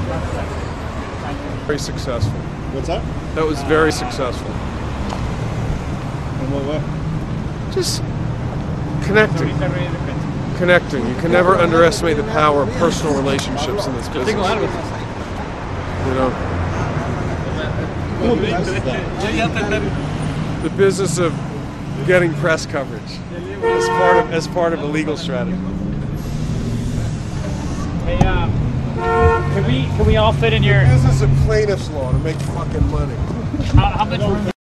Very successful. What's that? That was very successful. In what way? Just connecting. Connecting. You can never underestimate the power of personal relationships in this business. You know, the business of getting press coverage as part of a legal strategy. Hey, can we all fit in your The business of plaintiffs law to make fucking money. how much room?